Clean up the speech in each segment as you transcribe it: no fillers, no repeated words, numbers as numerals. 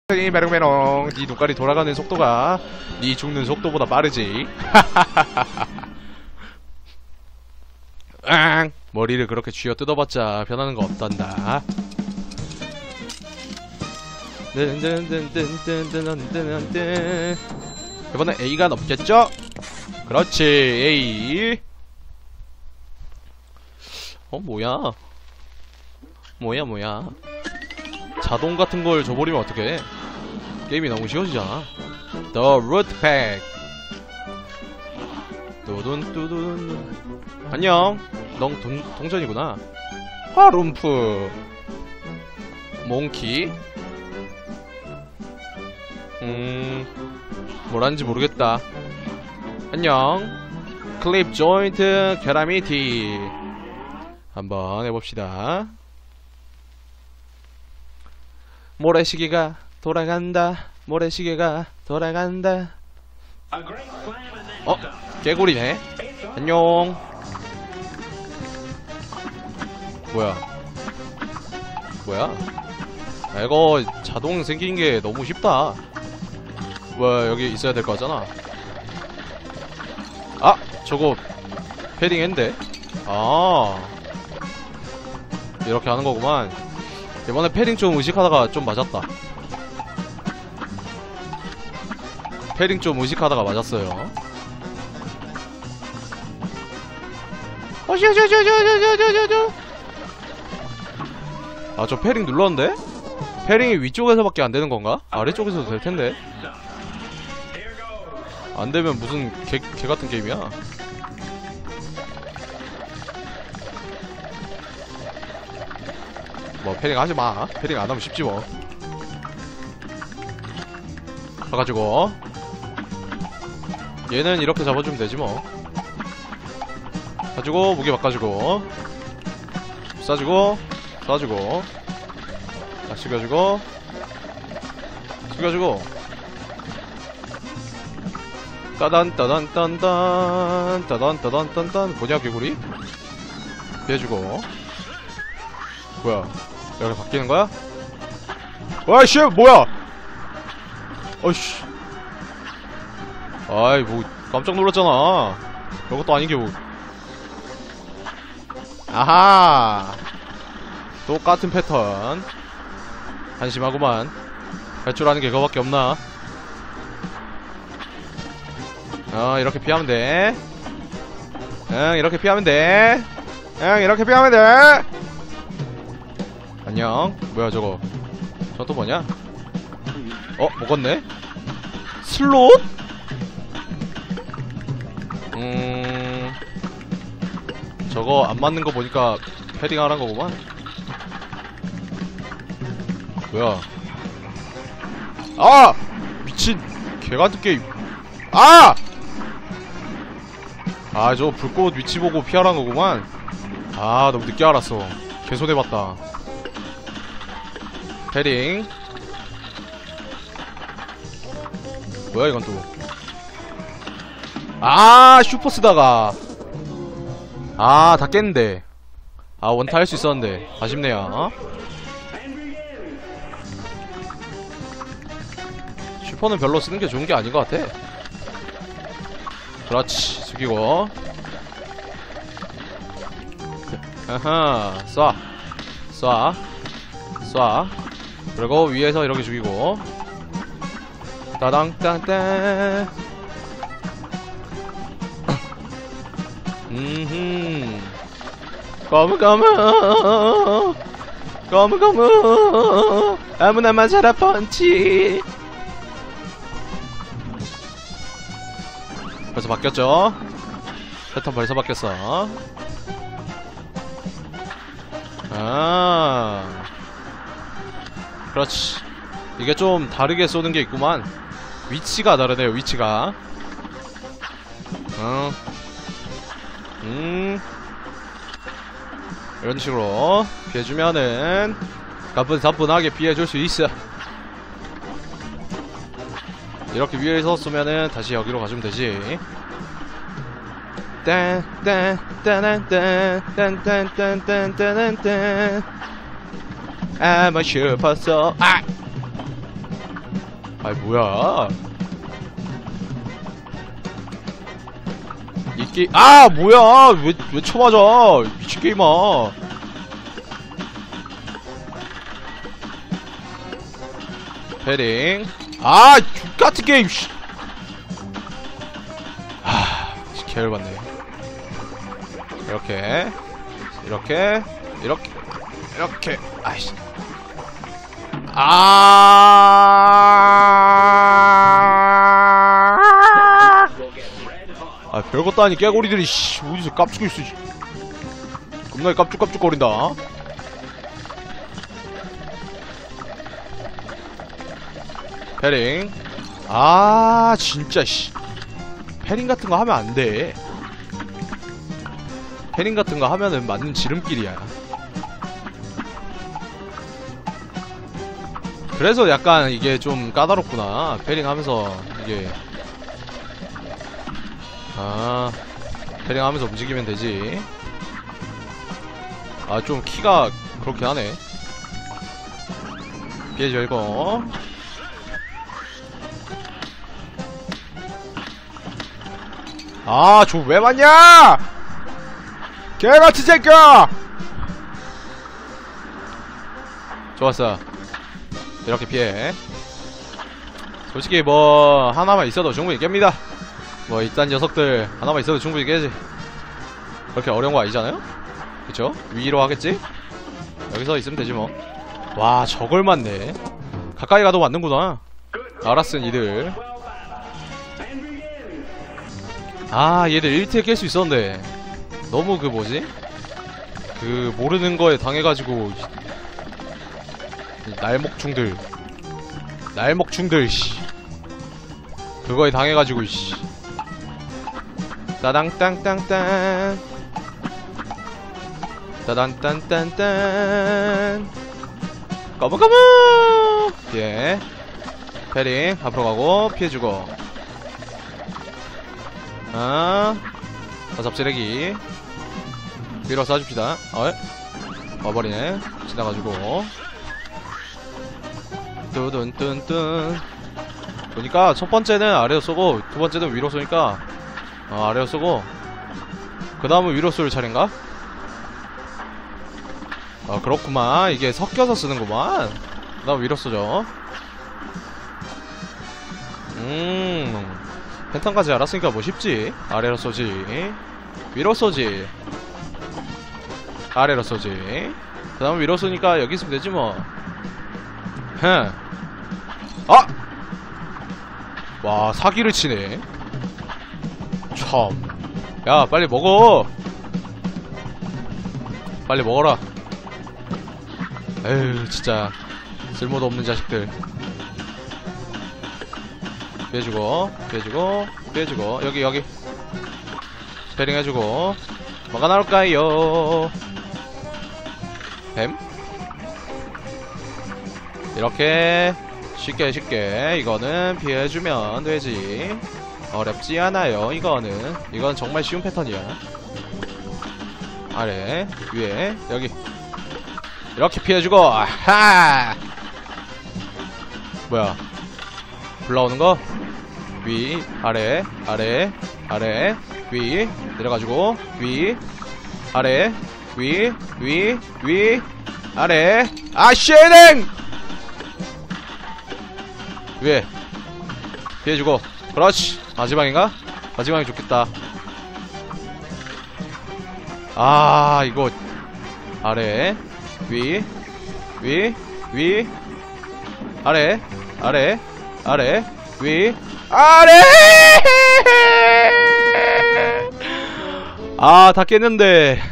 메롱메롱. 네 눈깔이 돌아가는 속도가 네 죽는 속도보다 빠르지. 머리를 그렇게 쥐어 뜯어봤자 변하는 거 없단다. 이번엔 A가 넘겠죠? 그렇지, A. 뭐야 자동 같은 걸 줘버리면 어떡해. 게임이 너무 쉬워지잖아. The Root Pack. 뚜둔. 안녕. 넌 동전이구나. 화룸프. 몽키. 뭐라는지 모르겠다. 안녕. 클립 조인트 캐라미티. 한번 해봅시다. 모래시계가 돌아간다. 모래시계가 돌아간다. 개구리네. 안녕. 뭐야? 이거 자동 생긴 게 너무 쉽다. 여기 있어야 될 거 같잖아. 저거 패딩 했는데. 이렇게 하는 거구만. 이번에 패딩 좀 의식하다가 좀 맞았다. 패딩 좀 의식하다가 맞았어요. 저 패딩 눌렀는데? 패딩이 위쪽에서밖에 안 되는 건가? 아래쪽에서도 될 텐데. 안 되면 무슨 개 같은 게임이야? 패딩 하지 마. 패딩 안 하면 쉽지 뭐. 가가지고 얘는 이렇게 잡아주면 되지 뭐. 가지고 무게 바꿔주고 쏴주고 숙여주고 따단 뭐냐 개구리? 피해주고. 뭐야 이렇게 바뀌는 거야? 와이씨 뭐야? 어이씨. 뭐 깜짝 놀랐잖아. 이것도 아닌 게 뭐. 아하. 똑같은 패턴. 한심하구만. 할 줄 아는 게 그거밖에 없나? 이렇게 피하면 돼. 이렇게 피하면 돼. 이렇게 피하면 돼. 안녕. 뭐야 저거. 저 또 뭐냐? 먹었네? 슬롯? 저거 안 맞는 거 보니까 패딩 하란 거구만. 뭐야? 미친 개같은 게임. 저 불꽃 위치 보고 피하란 거구만. 너무 늦게 알았어. 개손해봤다. 패딩. 뭐야 이건 또. 슈퍼 쓰다가 다 깼는데. 원타 할 수 있었는데 아쉽네요. 슈퍼는 별로 쓰는 게 좋은 게 아닌 것 같아. 그렇지. 숙이고 쏴. 그리고 위에서 이렇게 죽이고 따당따땅. 거무 아무나 맞아라 펀치. 벌써 바뀌었죠? 패턴 벌써 바뀌었어. 그렇지. 이게 좀 다르게 쏘는 게 있구만. 위치가 다르네요. 위치가. 이런 식으로 피해주면은 가뿐사뿐하게 피해줄 수 있어. 이렇게 위에서 쏘면은 다시 여기로 가주면 되지. 딴딴딴딴딴딴딴딴딴딴 I'm a 슈퍼소. 아이 뭐야 이게 아 뭐야 왜 쳐맞아 미친 게임아. 패링 아 X같은 게임 씨. 개열받네. 이렇게 아이씨 별것도 아닌 깨고리들이 씨 어디서 깝치고 있어. 겁나게 깝죽깝죽거린다. 패링 진짜 씨 패링 같은 거 하면 안 돼. 패링 같은 거 하면은 맞는 지름길이야. 그래서 약간 이게 좀 까다롭구나. 패링 하면서 이게 패링 하면서 움직이면 되지. 좀 키가 그렇긴 하네. 피해줘 이거. 저 왜 왔냐! 개같은 새끼야! 좋았어. 이렇게 피해. 솔직히 뭐 하나만 있어도 충분히 깹니다. 뭐 이딴 녀석들 하나만 있어도 충분히 깨지. 그렇게 어려운 거 아니잖아요? 그쵸? 위로 하겠지? 여기서 있으면 되지 뭐. 와 저걸 맞네. 가까이 가도 맞는구나. 알았은 이들. 얘들 1티에 깰 수 있었는데 너무 그 뭐지? 그 모르는 거에 당해가지고 날먹충들 씨 그거에 당해가지고 씨 따당땅땅땅 따단딴딴딴 꺼무꺼무 피해. 패링 앞으로 가고 피해주고. 잡쓰레기 위로 쏴줍시다. 와버리네. 지나가지고 뚜둔뚠뚠. 보니까 첫 번째는 아래로 쏘고 두 번째는 위로 쏘니까 아래로 쏘고 그 다음은 위로 쏠 차례인가? 그렇구만. 이게 섞여서 쓰는구만. 그 다음 위로 쏘죠. 펜탄까지 알았으니까 뭐 쉽지. 아래로 쏘지 위로 쏘지 아래로 쏘지 그 다음 위로 쏘니까 여기 있으면 되지 뭐. 와 사기를 치네 참. 야 빨리 먹어. 빨리 먹어라. 에휴 진짜 쓸모도 없는 자식들. 피해주고 여기 스페링 해주고. 뭐가 나올까요? 뱀? 이렇게 쉽게 이거는 피해주면 되지. 어렵지 않아요. 이건 정말 쉬운 패턴이야. 아래 위에 여기 이렇게 피해주고. 아하 뭐야 올라오는 거? 위, 아래, 위, 내려가지고, 위, 아래, 위, 아래, 쉐이랭! 위에, 피해주고, 그렇지! 마지막인가? 마지막이 좋겠다. 이거, 아래, 위, 아래, 위, 아래! 다 깼는데.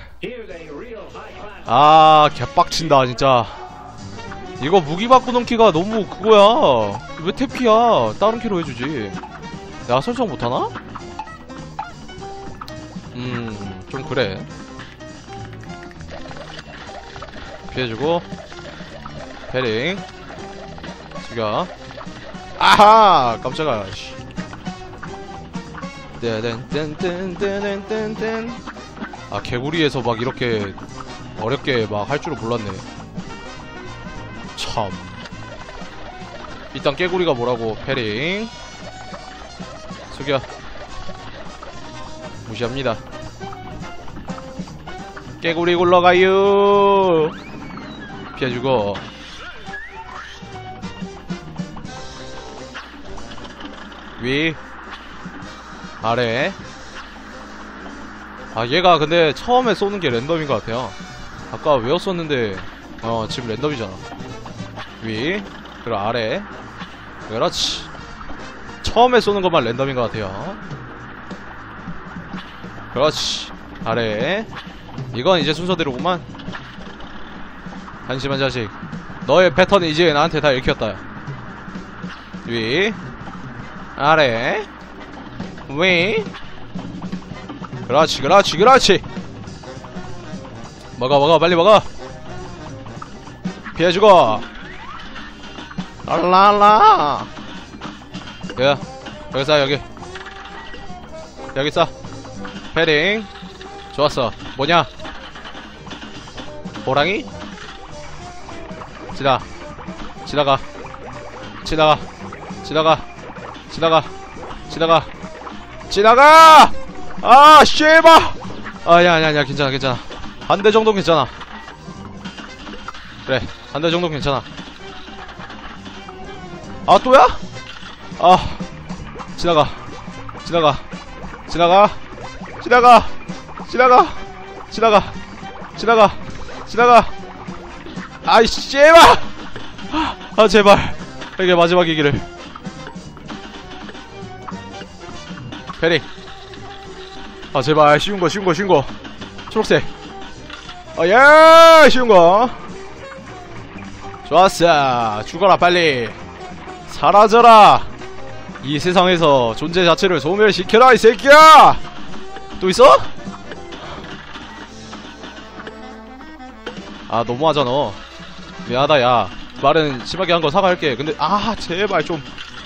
개빡친다, 진짜. 이거 무기 바꾸는 키가 너무 그거야. 왜 탭키야? 다른 키로 해주지. 내가 설정 못하나? 좀 그래. 피해주고. 패링. 죽여. 아하! 깜짝아, 씨. 뜬뜬뜬뜬뜬뜬뜬. 개구리에서 막 이렇게 어렵게 막 할 줄은 몰랐네. 참. 일단 깨구리가 뭐라고. 패링 숙여. 무시합니다. 깨구리 굴러가요. 피해주고. 위 아래. 아 얘가 근데 처음에 쏘는 게 랜덤인 것 같아요. 아까 외웠었는데 지금 랜덤이잖아. 위 그리고 아래. 그렇지. 처음에 쏘는 것만 랜덤인 것 같아요. 그렇지. 아래. 이건 이제 순서대로구만. 한심한 자식. 너의 패턴은 이제 나한테 다 읽혔다. 위 아래 위. 그렇지 그렇지 그렇지. 먹어 빨리 먹어. 피해주고. 랄랄라. 야 여기 쏴. 여기 쏴. 패링 좋았어. 뭐냐 호랑이? 지나가. 아 씨발. 아 야 괜찮아. 한 대 정도 괜찮아. 그래 한 대 정도 괜찮아. 아 또야? 아 지나가. 아이 씨발. 아 제발 이게 마지막이기를. 패링. 아 제발 쉬운 거 초록색. 예 쉬운 거. 좋았어. 죽어라 빨리. 사라져라. 이 세상에서 존재 자체를 소멸시켜라 이 새끼야. 또 있어? 아 너무하잖아. 미안하다 야. 말은 심하게 한 거 사과할게. 근데 아 제발 좀.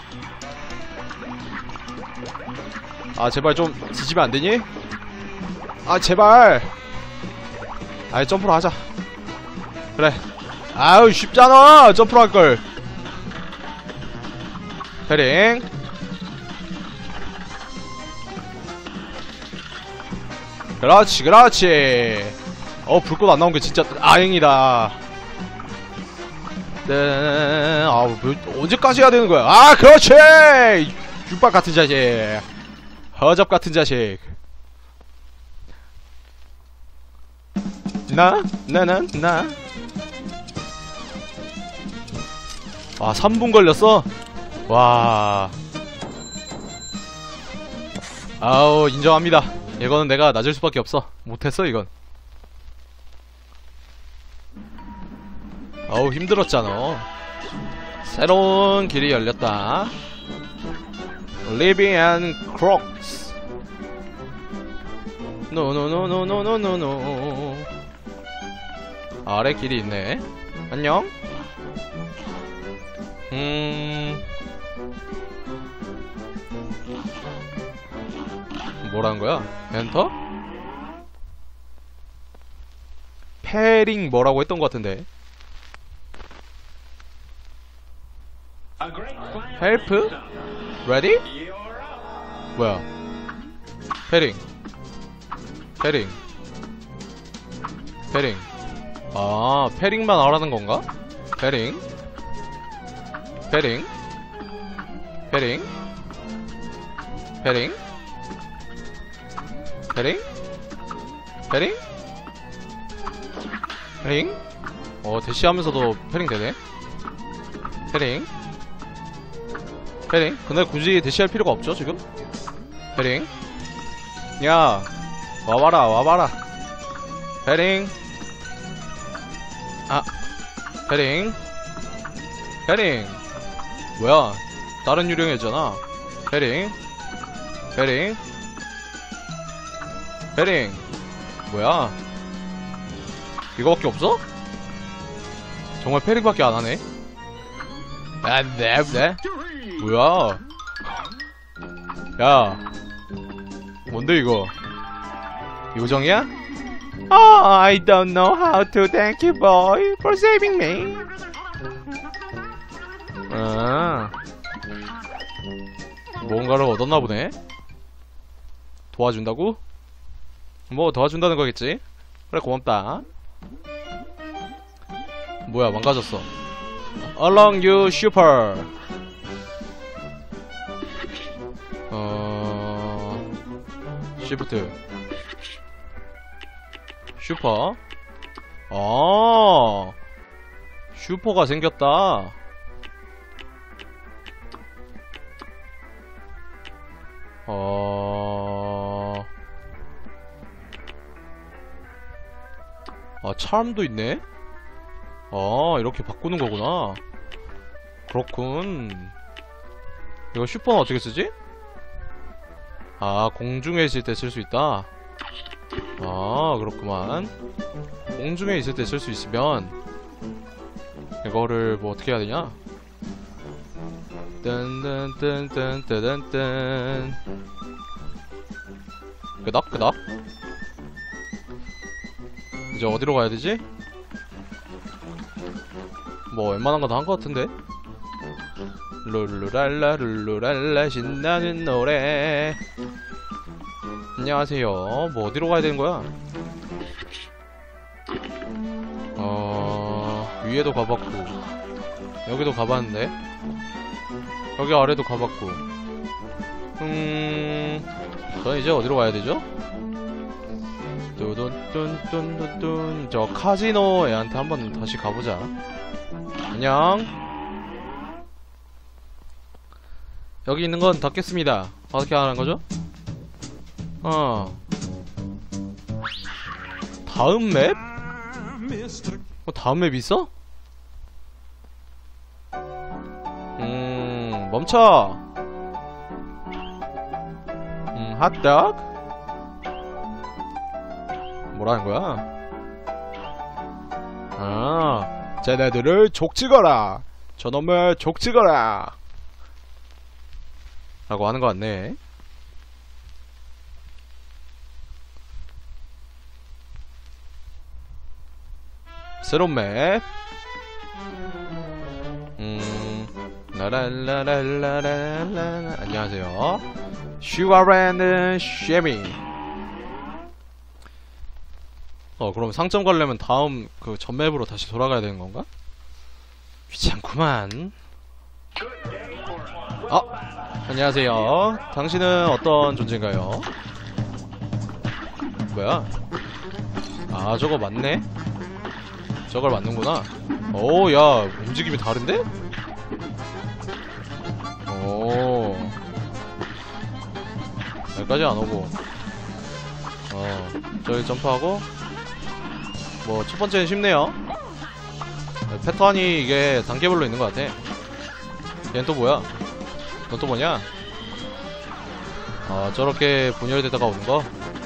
아 제발 좀 뒤지면 안되니? 아 제발. 아이 점프로 하자. 그래. 아유 쉽잖아 점프로 할걸. 패링. 그렇지 불꽃 안 나온 게 진짜 다행이다. 네. 아우 언제까지 해야 되는 거야. 아 그렇지. 육박 같은 자식. 허접 같은 자식. 나. 와 3분 걸렸어? 와. 아우 인정합니다. 이거는 내가 낮을 수밖에 없어. 못했어 이건. 어우 힘들었잖아. 새로운 길이 열렸다. Living and Crocs. 노노노노노노노노. 아래 길이 있네. 안녕. 뭐라는 거야? 엔터? 패링 뭐라고 했던 것 같은데. 헬프? 레디? 뭐야? 패링. 아, 패링만 하라는 건가? 패링. 대시하면서도 패링 되네? 패링? 근데 굳이 대시할 필요가 없죠, 지금? 패링? 야, 와봐라. 패링? 아, 패링? 뭐야? 다른 유령이었잖아. 패링? 뭐야? 이거밖에 없어? 정말 패링밖에 안 하네? 네? 뭐야? 야, 뭔데 이거? 요정이야? Oh, I don't know how to thank you, boy, for saving me. 뭔가를 얻었나 보네. 도와준다고? 뭐 도와준다는 거겠지? 그래 고맙다. 뭐야 망가졌어. Along you super. Shift 슈퍼. 슈퍼가 생겼다. 차람도 있네? 이렇게 바꾸는 거구나. 그렇군. 이거 슈퍼는 어떻게 쓰지? 공중에 있을 때 쓸 수 있다. 그렇구만. 공중에 있을 때 쓸 수 있으면 이거를 뭐 어떻게 해야 되냐? 뜬뜬뜬뜬뜬뜬 끄덕끄덕. 이제 어디로 가야 되지? 뭐 웬만한 거 다 한 거 같은데? 룰루랄라 룰루랄라 신나는 노래. 안녕하세요. 뭐 어디로 가야 되는 거야? 위에도 가봤고 여기도 가봤는데 여기 아래도 가봤고 저는 이제 어디로 가야 되죠? 뚜둔뚠뚠뚠뚠 저 카지노 애한테 한번 다시 가보자. 안녕. 여기 있는 건 닫겠습니다. 어떻게 하는 거죠? 다음 맵? 다음 맵 있어? 멈춰. 핫도그? 뭐라는 거야? 쟤네들을 족치거라. 저놈을 족치거라. 라고 하는 거 같네. 새로운 맵. 라랄라랄라랄라. 안녕하세요. 슈아랜드 쉐미. 그럼 상점 가려면 다음 그 전 맵으로 다시 돌아가야 되는 건가? 귀찮구만. 안녕하세요. 당신은 어떤 존재인가요? 뭐야? 저거 맞네? 저걸 맞는구나. 야, 움직임이 다른데? 여기까지 안 오고. 저기 점프하고. 뭐, 첫 번째는 쉽네요. 패턴이 이게 단계별로 있는 것 같아. 얘는 또 뭐야? 넌 또 뭐냐? 저렇게 분열되다가 오는 거?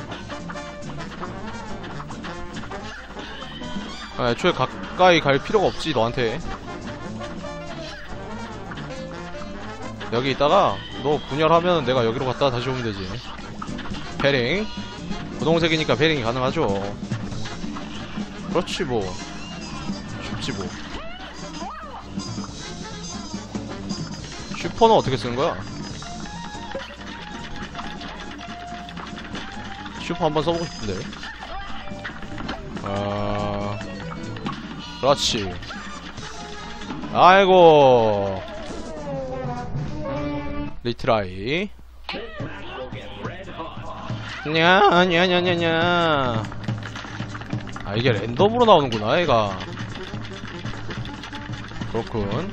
애초에 가까이 갈 필요가 없지, 너한테. 여기 있다가 너 분열하면 내가 여기로 갔다가 다시 오면 되지. 패링. 분홍색이니까 패링이 가능하죠. 그렇지 뭐. 쉽지 뭐. 슈퍼는 어떻게 쓰는 거야? 슈퍼 한번 써보고 싶은데. 그렇지. 아이고. 리트라이. 냐냐냐냐냐. 이게 랜덤으로 나오는구나 얘가. 그렇군.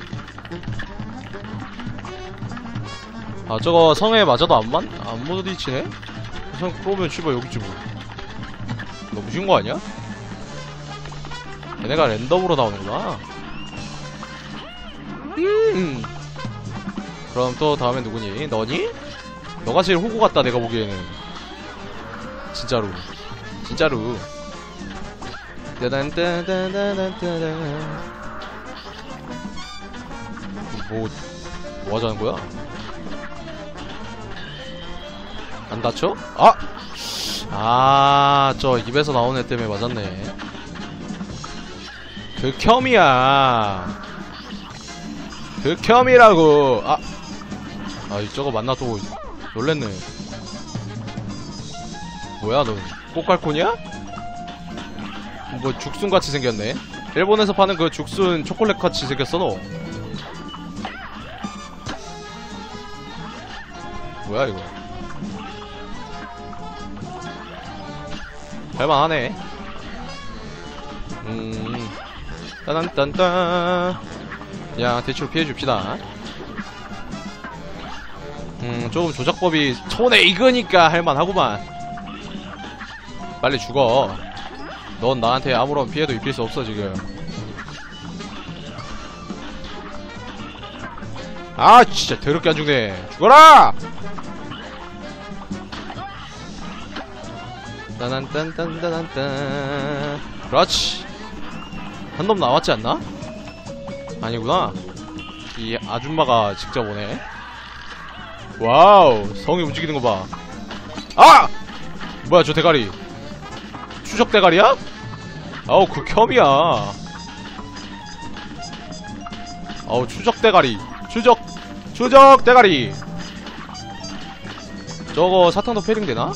저거 성에 맞아도 안 부딪히네? 성 그러면 씨발 여기지 뭐. 너무 쉬운 거 아니야? 얘네가 랜덤으로 나오는구나. 그럼 또 다음에 누구니? 너니? 너가 제일 호구 같다 내가 보기에는. 진짜로. 진짜로. 뭐 하자는 거야? 안 다쳐? 저 입에서 나오는 애 때문에 맞았네. 극혐이야. 극혐이라고. 저거 만나 또 놀랬네. 뭐야 너 꽃갈콘이야? 뭐 죽순같이 생겼네. 일본에서 파는 그 죽순 초콜릿같이 생겼어 너. 뭐야 이거. 할만하네. 따단딴딴. 야 대충 피해줍시다. 조금 조작법이 손에 익으니까 할만하구만. 빨리 죽어. 넌 나한테 아무런 피해도 입힐 수 없어 지금. 아 진짜 더럽게 안 죽네. 죽어라! 따단딴딴따단딴. 그렇지. 한 놈 나왔지 않나? 아니구나. 이 아줌마가 직접 오네. 와우, 성이 움직이는 거 봐. 아! 뭐야 저 대가리. 추적 대가리야? 아우 극혐이야. 아우 추적 대가리. 추적 대가리. 저거 사탕도 패링 되나?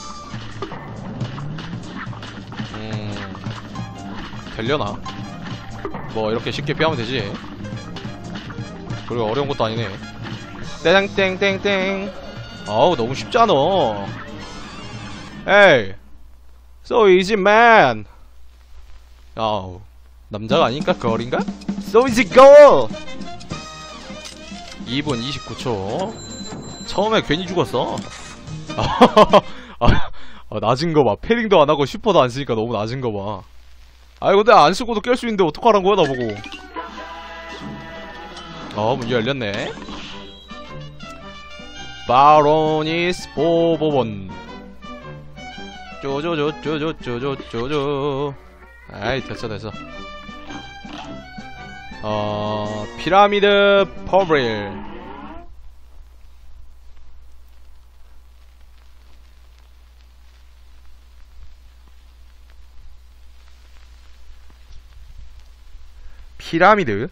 되려나? 뭐 이렇게 쉽게 피하면 되지. 그리고 어려운 것도 아니네. 땡땡땡땡. 아우 너무 쉽잖아. 에이 So easy man. 아우 남자가 아닌가? 걸인가? So easy girl. 2분 29초. 처음에 괜히 죽었어. 낮은 거 봐. 패링도 안 하고 슈퍼도 안 쓰니까 너무 낮은 거 봐. 아이 근데 안 쓰고도 깰 수 있는데 어떡하란 거야 나보고. 문 열렸네. 바로니스 보보본. 쪼쪼쪼쪼쪼쪼쪼. 아이 됐어. 피라미드 퍼블. 피라미드.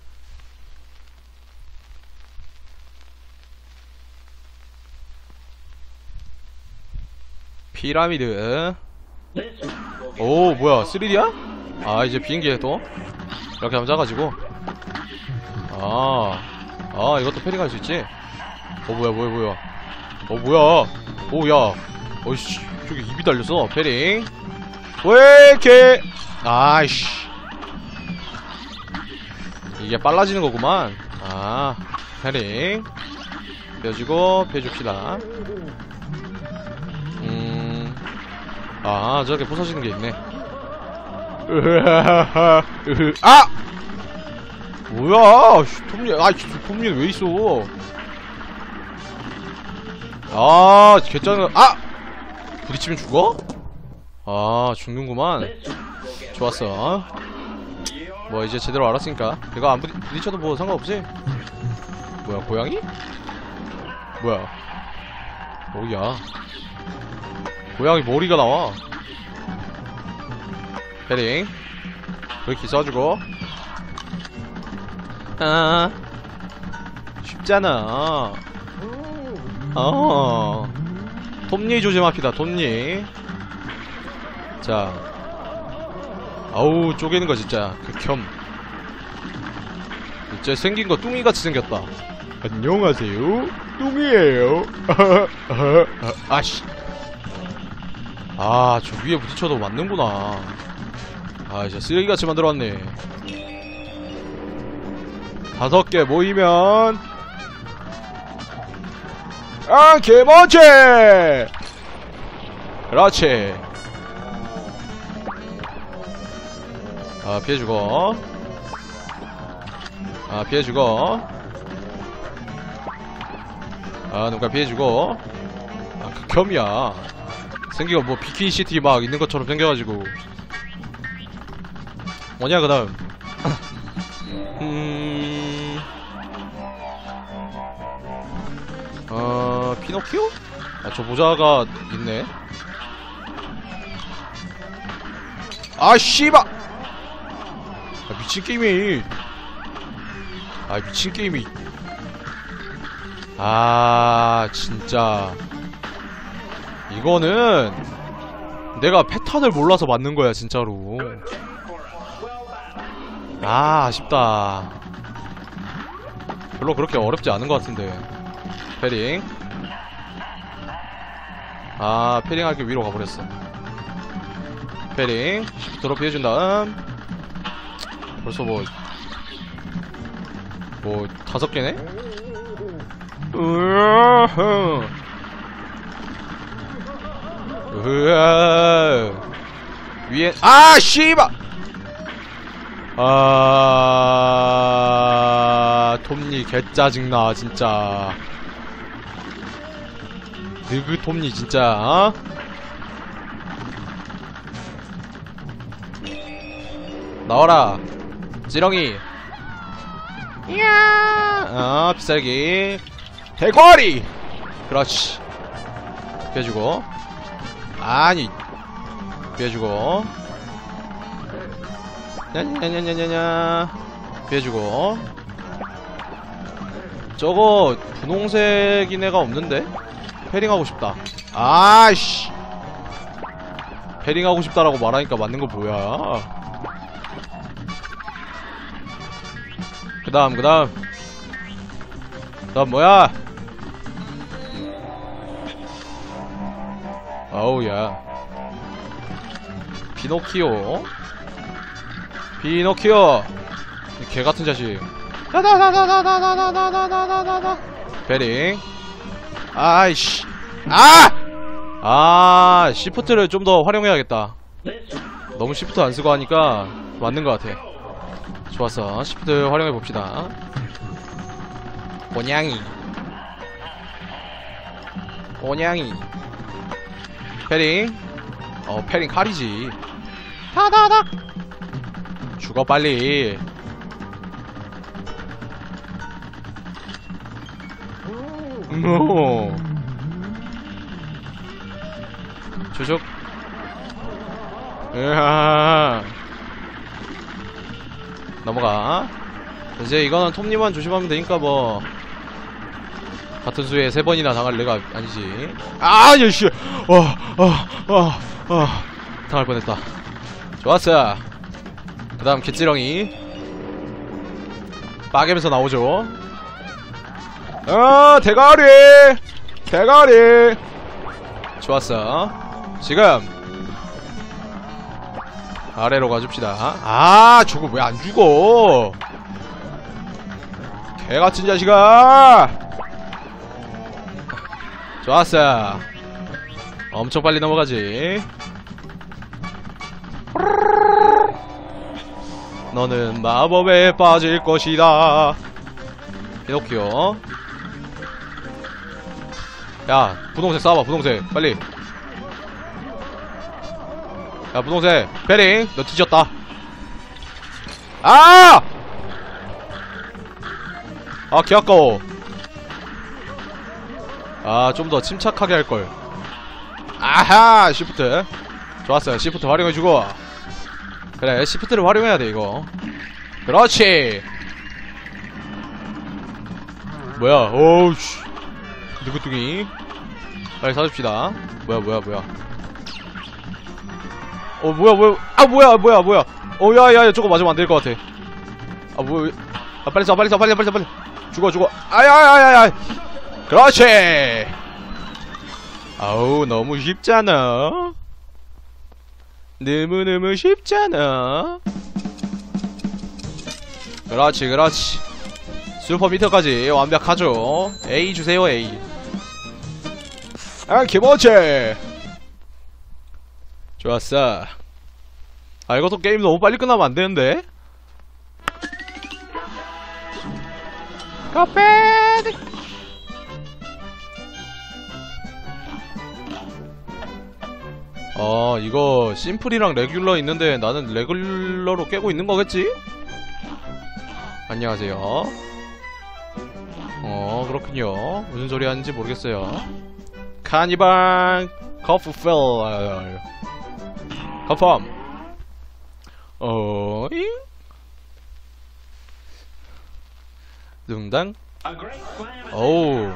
피라미드. 오 뭐야 3D야? 아 이제 비행기에 또 이렇게 하면 작아지고. 이것도 패링할 수 있지. 뭐야. 뭐야. 오야. 어이씨 저기 입이 달렸어. 패링. 왜 이렇게. 아이씨 이게 빨라지는 거구만. 패링. 펴주고 펴줍시다. 저렇게 부서지는 게 있네. 뭐야 톱니. 톱니는 왜 있어. 개짱은. 부딪히면 죽어? 죽는구만. 좋았어. 뭐 이제 제대로 알았으니까. 이거 안 부딪혀도 뭐 상관없지? 뭐야 고양이? 뭐야 오야 고양이 머리가 나와. 패링 그렇게 쏴주고. 쉽잖아. 톱니 조심합시다. 톱니. 자 아우 쪼개는 거 진짜 극혐. 진짜 생긴 거 뚱이같이 생겼다. 안녕하세요 뚱이에요. 아씨. 저 위에 부딪혀도 맞는구나. 진짜 쓰레기같이 만들어왔네. 5개 모이면 개멋지. 그렇지. 피해주고. 피해주고. 누가 피해주고. 극혐이야. 생기가 뭐 비키니시티 막 있는 것처럼 생겨가지고. 뭐냐 그 다음. 피노키오? 저 모자가 있네. 씨바! 미친 게임이. 미친 게임이. 아, 진짜. 이거는 내가 패턴을 몰라서 맞는 거야, 진짜로. 아, 아쉽다. 별로 그렇게 어렵지 않은 것 같은데. 패링. 아, 패링하기 위로 가버렸어. 패링. 시프트로 피해준 다음. 벌써 뭐 5개네? 위에, 아, 씨발! 아, 톱니 개짜증나, 진짜. 느그 톱니, 진짜, 어? 나와라, 찌렁이. 이야, 비쌀기. 대거리! 그렇지. 피해주고. 아니, 피해주고. 냐냐냐냐냐냐. 피해주고. 저거 분홍색인 애가 없는데? 패링하고 싶다. 아이씨, 패링하고 싶다라고 말하니까 맞는 거 뭐야. 그 다음 뭐야. 아우야. 피노키오. 개같은 자식. 다다다다다다다다다다다다. 베링. 아이씨. 시프트를 좀 더 활용해야겠다. 너무 시프트 안 쓰고 하니까 맞는 것 같아. 좋았어. 시프트 활용해봅시다. 오냥이. 패링. 패링 칼이지. 다다닥. 죽어 빨리. 조적. 넘어가. 이제 이거는 톱니만 조심하면 되니까 뭐 같은 수에 3번이나 당할 내가 아니지. 야씨. 당할 뻔했다. 좋았어. 그 다음 개찌렁이. 빠개면서 나오죠. 대가리. 좋았어. 지금 아래로 가줍시다. 저거 왜 안 죽어? 개같은 자식아. 좋았어. 엄청 빨리 넘어가지. 너는 마법에 빠질 것이다. 피노키오. 야, 분홍색 쏴봐. 분홍색 빨리. 야, 분홍색 베링. 너 뒤졌다. 개아까워. 좀 더 침착하게 할걸. 아하, 시프트. 좋았어요. 시프트 활용해주고. 그래, 시프트를 활용해야 돼, 이거. 그렇지. 뭐야, 어우씨. 누구뚱이. 빨리 사줍시다. 뭐야. 뭐야. 야야야, 저거 맞으면 안 될 것 같아. 빨리 쏴. 죽어. 아야야야야. 그렇지. 아우, 너무 쉽잖아. 너무 쉽잖아. 그렇지. 슈퍼미터까지 완벽하죠. A 주세요, A. 기모치. 좋았어. 이것도 게임 너무 빨리 끝나면 안 되는데. 커피. 이거 심플이랑 레귤러 있는데 나는 레귤러로 깨고 있는 거겠지? 안녕하세요. 그렇군요. 무슨 소리 하는지 모르겠어요. 카니발 커프펠 컨펌. 잉? 둥당 어우.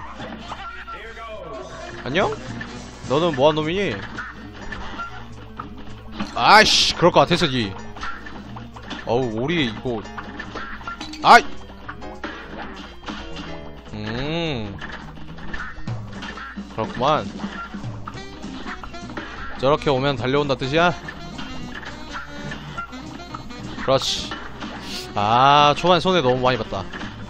안녕? 너는 뭐한 놈이니? 아이씨, 그럴 것 같아서 니. 어우, 우리 이거. 아이! 그렇구만. 저렇게 오면 달려온다 뜻이야? 그렇지. 아, 초반에 손해 너무 많이 봤다.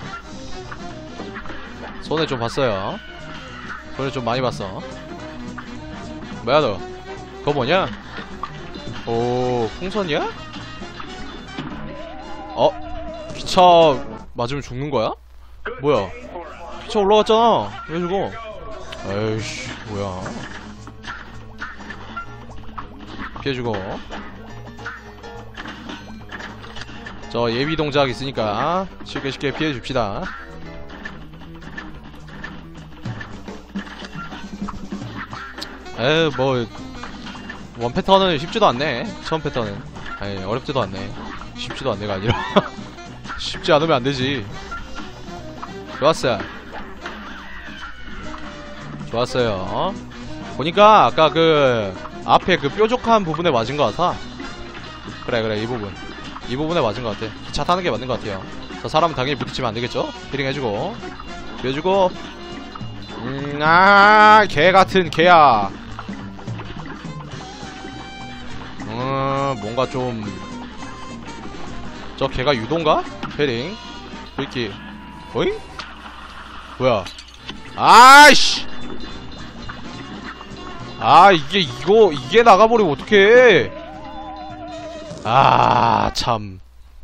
손해 좀 봤어요. 손해 좀 많이 봤어. 뭐야 너? 그거 뭐냐? 오, 풍선이야? 어? 기차 맞으면 죽는 거야? 뭐야? 기차 올라갔잖아. 왜 죽어? 에이씨, 뭐야? 피해주고. 저 예비 동작 있으니까 쉽게 피해줍시다. 에이, 뭐 원 패턴은 쉽지도 않네. 처음 패턴은 아니 어렵지도 않네. 쉽지도 않네가 아니라 쉽지 않으면 안되지. 좋았어. 좋았어요. 보니까 아까 그 앞에 그 뾰족한 부분에 맞은 것 같아. 그래 이 부분에 맞은 것 같아. 기차 타는 게 맞는 것 같아요. 저 사람은 당연히 부딪히면 안되겠죠? 힐링 해주고 비워주고. 아, 개같은 개야. 뭔가 좀 저 개가 유도인가? 헤링 브이키 어잉? 뭐야? 아이씨! 아, 이게 나가버리면 어떡해. 아, 참.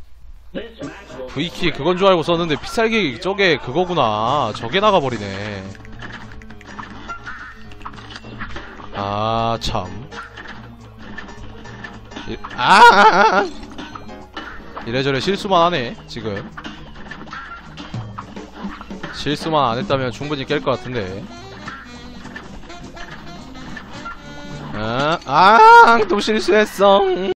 V키 그건 줄 알고 썼는데 피살기 저게 그거구나. 저게 나가버리네. 아, 참. 이래저래 실수만 하네, 지금. 실수만 안 했다면 충분히 깰 것 같은데. 또 실수했어.